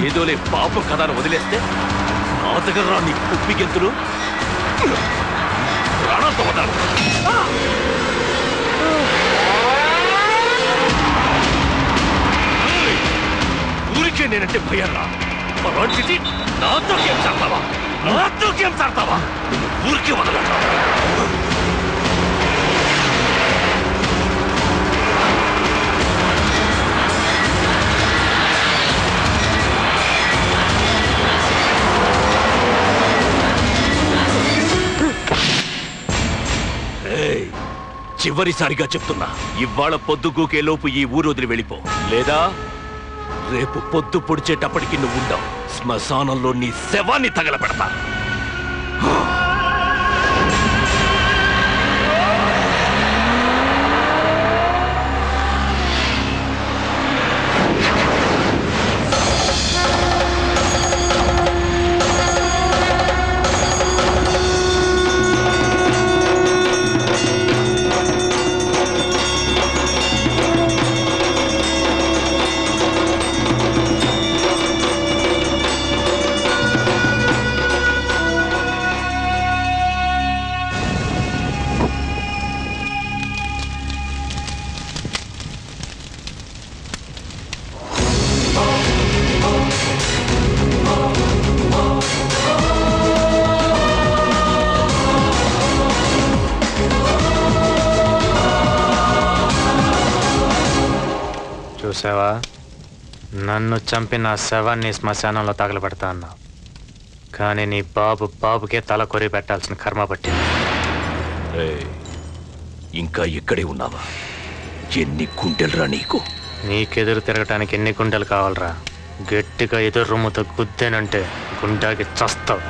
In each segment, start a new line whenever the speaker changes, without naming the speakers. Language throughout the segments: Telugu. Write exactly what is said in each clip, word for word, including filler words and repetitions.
ఏదోలే పాపం కథను వదిలేస్తే నా దగ్గర రా నీ కుప్పి గెంతులు ప్రాణాలతో వదలను. ఊరికే నేనంటే భయం రా. అలాంటిది నాతో గేమ్ ఆడతావా? నాతో గేమ్ ఆడతావా? ఊరికే వదలరా. చివరిసారిగా చెప్తున్నా, ఇవాళ పొద్దుగూకే లోపు ఈ ఊరు వదిలి వెళ్ళిపో, లేదా రేపు పొద్దు పొడిచేటప్పటికి నువ్వు ఉండవు. శ్మశానంలో నీ శవాన్ని తగలబెడతా.
చూసావా, నన్ను చంపి నా శవాన్ని శ్మశానంలో తగలబెడతా అన్నావు, కానీ నీ బాబు బాబుకే తల కొరి పెట్టాల్సిన కర్మ పట్టింది.
ఇంకా ఇక్కడే ఉన్నావా? ఎన్ని గుండెలురా నీకు?
నీకెదురు తిరగటానికి ఎన్ని గుండెలు కావాలరా? గట్టిగా ఎదురు రొమ్ముతో గుద్దేనంటే గుండాకి చస్తావు.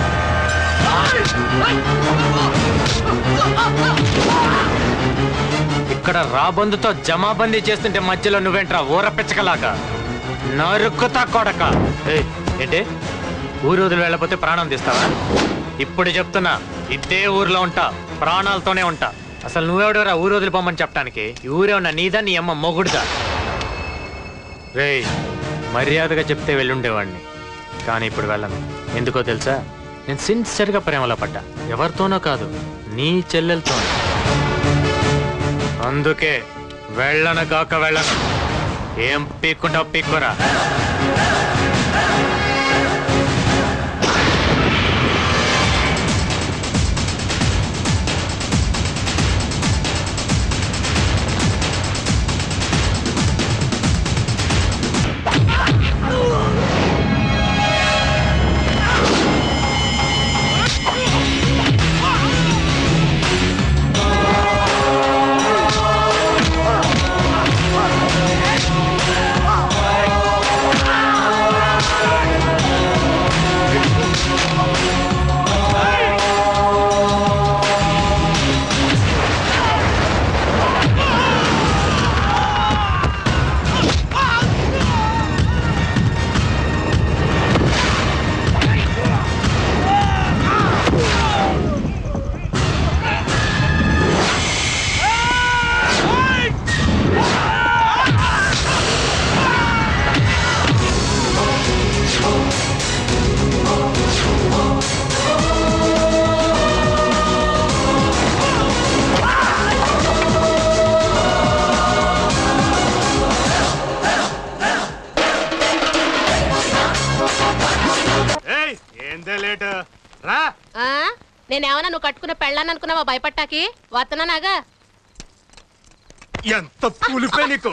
ఇక్కడ రాబందుతో జమాబందీ చేస్తుంటే మధ్యలో నువ్వేంట్రా ఊర పిచ్చకలాగా? నరుకుతా కొడక. ఏంటి, ఊరు వదిలి వెళ్ళకపోతే ప్రాణం తీస్తావా? ఇప్పుడు చెప్తున్నా, ఇదే ఊర్లో ఉంటా, ప్రాణాలతోనే ఉంటా. అసలు నువ్వెవడరా ఊరు వదిలిపోమని చెప్పడానికి? ఈ ఊరే ఉన్నా నీదా, నీ అమ్మ మొగుడుదా? రే, మర్యాదగా చెప్తే వెళ్ళుండేవాడిని, కానీ ఇప్పుడు వెళ్ళను. ఎందుకో తెలుసా? నేను సిన్సియర్గా ప్రేమలో పడ్డా, ఎవరితోనో కాదు, నీ చెల్లెలతో. అందుకే వెళ్ళను కాక వెళ్ళను. ఏం పీక్కుంటావు పీక్కురా.
నేనేమన్నా నువ్వు కట్టుకున్న పెళ్ళాన్ని అనుకున్నావా భయపట్టాకి? వత్తనాగా
ఎంత పులిపే నీకు.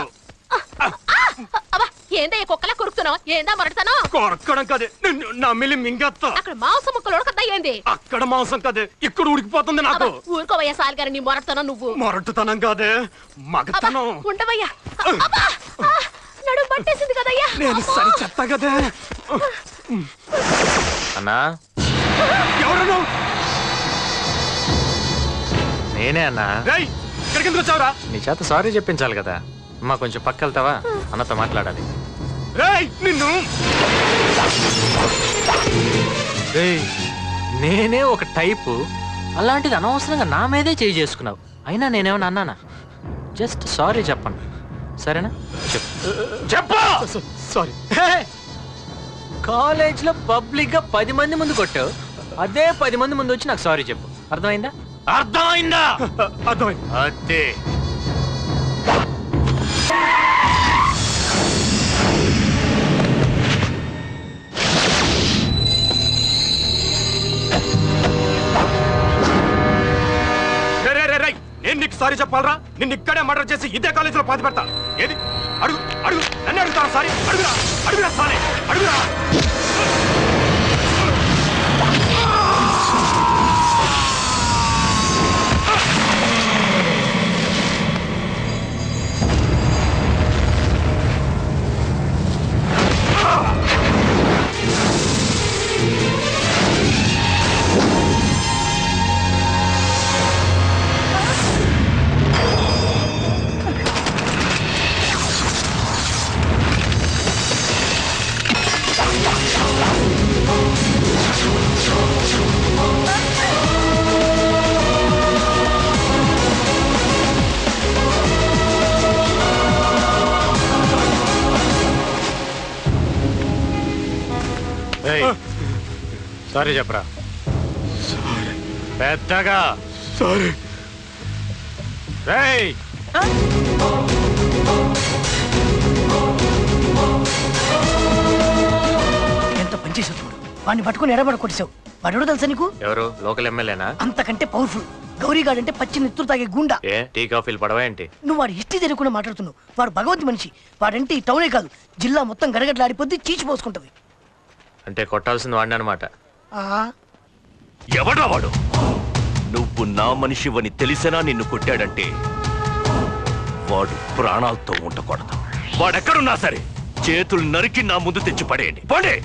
ఏందా కుక్కలా కొరుకుతున్నావు? ఏందా మొరడతాను?
కొరకడం కదే, నమ్మిలి మింగేస్తా.
అక్కడ మాంసం ముక్కలు ఉడకద్దా ఏంది?
అక్కడ మాంసం కదే, ఇక్కడ ఉడికిపోతుంది నాకు.
ఊరుకోవయ్యా సాలిగారు, నీ మొరడతాను నువ్వు.
మొరటుతనం కాదే, మగతనం.
ఉండవయ్యా, నడుము పట్టేసింది కదయ్యా.
నేను సరి చెత్తా కదే.
అన్నా,
ఎవరు?
నేనే అన్నా.
ఇక్కడికి ఎందుకు వచ్చావురా?
నీ చేత సారీ చెప్పించాలి కదా. అమ్మా కొంచెం పక్క వెళ్తావా? అన్నతో మాట్లాడాలి.
నిన్ను
నేనే ఒక టైపు, అలాంటిది అనవసరంగా నా మీదే చేయి చేసుకున్నావు. అయినా నేనేమన్నా అన్నానా? జస్ట్ సారీ చెప్పండి, సరేనా? చెప్పు.
చెప్పు. సారీ.
కాలేజ్ లో పబ్లిక్ గా పది మంది ముందు కొట్టావు, అదే పది మంది ముందు వచ్చి నాకు సారీ చెప్పు. అర్థమైందా? అర్థమైందా?
అర్థమైంది.
అదే
నేను నీకు సారీ చెప్పాలరా? నిన్ను ఇక్కడే మర్డర్ చేసి ఇదే కాలేజీలో పాతి పెడతా. ఏది అడుగు అడుగు నన్ను అడుగుతారా సారీ? అడుగురా అడుగురా సారీ అడుగురా.
సారీ చెప్పరా. పెద్దగా
సారీ.
రేయ్
ఎంత పనిచేసావు చూడు. వాడిని పట్టుకుని ఎడబడి కొట్టేశావు. వాడు తెలుసా నీకు?
ఎవరు? లోకల్ ఎమ్మెల్యేనా?
అంతకంటే పవర్ఫుల్. గౌరీగాడ్ అంటే పచ్చి నెత్తురు తాగే గుండా.
ఏ టీ కాఫీలు పడవా ఏంటి?
నువ్వు వాడు హిస్టరీ తెలియకుండా మాట్లాడుతున్నావు. వాడు భగవంతు మనిషి. వాడంటే ఈ టౌనే కాదు, జిల్లా మొత్తం గడగడలాడిపోద్ది, చీచిపోసుకుంటది.
అంటే కొట్టాల్సింది వాడిని అనమాట.
ఎవడా వాడు? నువ్వు నా మనిషివని తెలిసినా నిన్ను కొట్టాడంటే వాడు ప్రాణాలతో ఉండకూడదు. వాడెక్కడున్నా సరే చేతులు నరికి నా ముందు తెచ్చి పడేయండి. పడే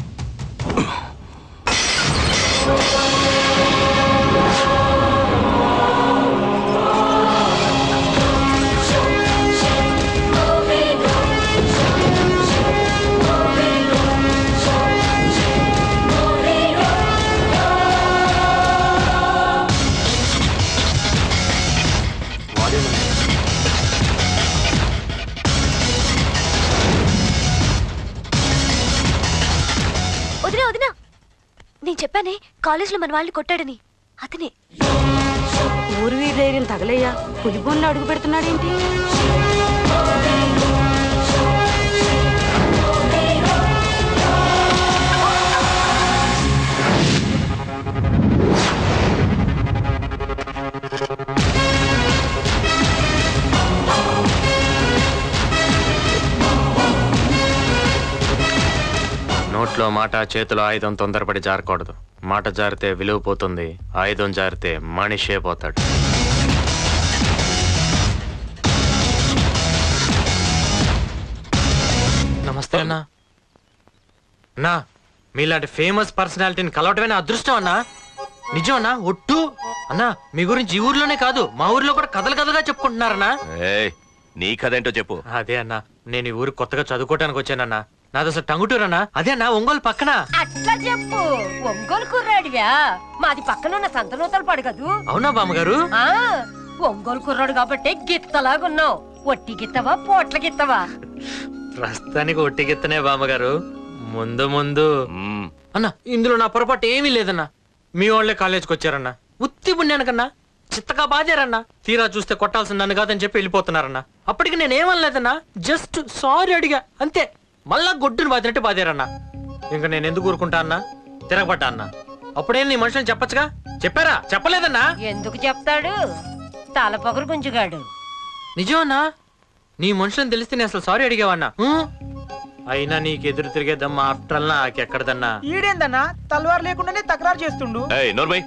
వదినా వదినా, నేను చెప్పానే కాలేజ్ లో మన వాళ్ళని కొట్టాడని. అతనే.
ఊరివి ధైర్యం తగలయ్యా, పులిబోన్లో అడుగు పెడుతున్నాడేంటి?
నోట్లో మాట, చేతిలో ఆయుధం తొందరపడి జారకూడదు. మాట జారితే విలువ పోతుంది, ఆయుధం జారితే మనిషే పోతాడు. నమస్తే అన్నా. అన్నా, మీలాంటి ఫేమస్ పర్సనాలిటీని కలవటమే నా అదృష్టం అన్నా. నిజం అన్నా, ఒట్టు అన్నా. మీ గురించి ఈ ఊర్లోనే కాదు, మా ఊర్లో కూడా కథలు కథలుగా చెప్పుకుంటున్నారన్నా.
నీ కథేంటో చెప్పు.
అదే అన్నా, నేను ఈ ఊరు కొత్తగా చదువుకోవడానికి వచ్చానన్నా. నాది అసలు టంగుటూరన్నా. అదే అన్నా, ఒంగోలు పక్కన.
అట్లా చెప్పు. ఒంగోలు కుర్రాడివా? మాది పక్కన ఉన్న సంతనూతలు పడు కదూ.
అవునా బామ్మగారు?
ఆ ఒంగోలు కుర్రాడు కాబట్టి గిత్తలాగున్నావు. ఒట్టి గిత్తవా, పోట్ల గిత్తవా?
ప్రస్తుతానికి ఒట్టి గిత్తనే బామ్మగారు. ముందు ముందు
మ్మ్.
అన్నా, ఇందులో నా పొరపాటు ఏమీ లేదన్నా. మీ వాళ్ళే కాలేజ్కి వచ్చారన్నా. ఉత్తి పుణ్యానికన్నా చిత్తగా బాధారన్నా. తీరా చూస్తే కొట్టాల్సింది నన్ను కాదని చెప్పి వెళ్ళిపోతున్నారన్నా. అప్పటికి నేనేమనలేదన్నా, జస్ట్ సారీ అడిగా అంతే. మళ్ళా గొడ్డును బాధినట్టు బాధారన్నా. ఇంకా నేను ఎందుకు ఊరుకుంటా అన్నా? తిరగబడ్డా అన్నా. అప్పుడేం నీ మనుషులను చెప్పచ్చుగా? చెప్పారా? చెప్పలేదన్నా.
ఎందుకు చెప్తాడు? తల పొగరు గుంజుగాడు.
నిజమన్నా, నీ మనుషులను తెలిస్తే నేను అసలు సారీ అడిగేవన్నా. అయినా నీకు ఎదురు తిరిగేదమ్మా ఆఫ్టర్ ఆల్ నాకెక్కడదన్నా.
ఈడేందన్నా తల్వార్ లేకుండానే తకరారు చేస్తుండు.
ఏయ్ నోర్మై,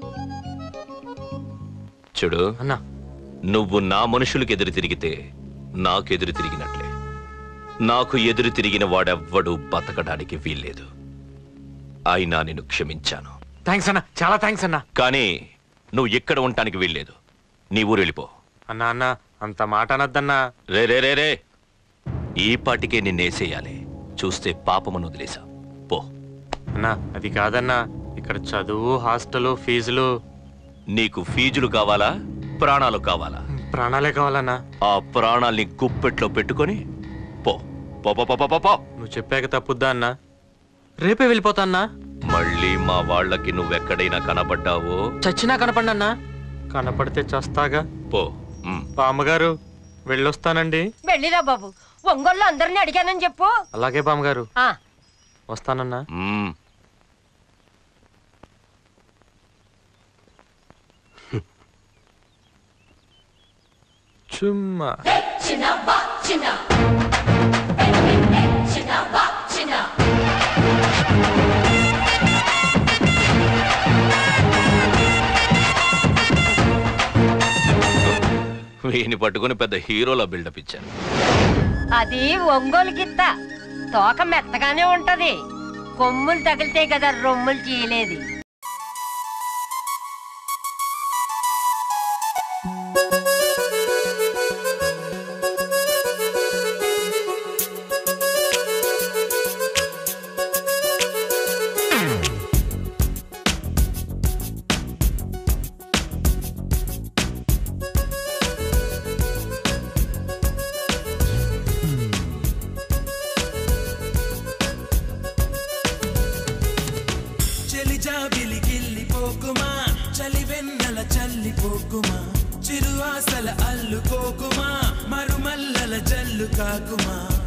చూడు
అన్నా,
నువ్వు నా మనుషులకు ఎదురు తిరిగితే నాకెదురు తిరిగినట్లే. నాకు ఎదురు తిరిగిన వాడెవ్వడు బతకడానికి వీల్లేదు. అయినా నేను క్షమించాను.
థ్యాంక్స్ అన్నా, చాలా థ్యాంక్స్ అన్నా.
కానీ నువ్వు ఇక్కడ ఉండటానికి వీల్లేదు. నీ ఊరు వెళ్ళిపో.
అన్నా అన్నా, అంత మాట అనద్దన్నా.
రే రే రే రే ఈ పాటికే నిన్నేసేయాలి. చూస్తే పాపమని వదిలేసా. పో.
అన్నా, అది కాదన్నా. ఇక్కడ చదువు, హాస్టలు, ఫీజులు.
నీకు ఫీజులు కావాలా, ప్రాణాలు కావాలా?
ప్రాణాలే కావాలన్నా.
ఆ ప్రాణాల్ని గుప్పెట్లో పెట్టుకొని పో. పో పో పో పో పో.
నువ్వు చెప్పాక తప్పుద్దా అన్నా? రేపే వెళ్ళిపోతాన్నా.
మళ్ళీ మా వాళ్ళకి నువ్వెక్కడైనా కనబడ్డావో
చచ్చినా కనపడన్నా. కనపడితే చస్తాగా.
పో. ఉమ్.
బామ్మగారు వెళ్ళొస్తానండి.
వెళ్ళిరా బాబు, ఒంగోళ్ళు అందరిని అడిగానని చెప్పు.
అలాగే బామ్మగారు,
ఆ
వస్తానన్నా.
ఉమ్.
చుమ్మా
వీని పట్టుకుని పెద్ద హీరోలా బిల్డప్ ఇచ్చారు.
అది ఒంగోలు గిత్త, తోక మెత్తగానే ఉంటది. కొమ్ములు తగిలితే కదా రొమ్ములు చీలేది.
చిరు ఆశల అల్లుకోకుమా, మరుమల్లల జల్లు కాకుమా.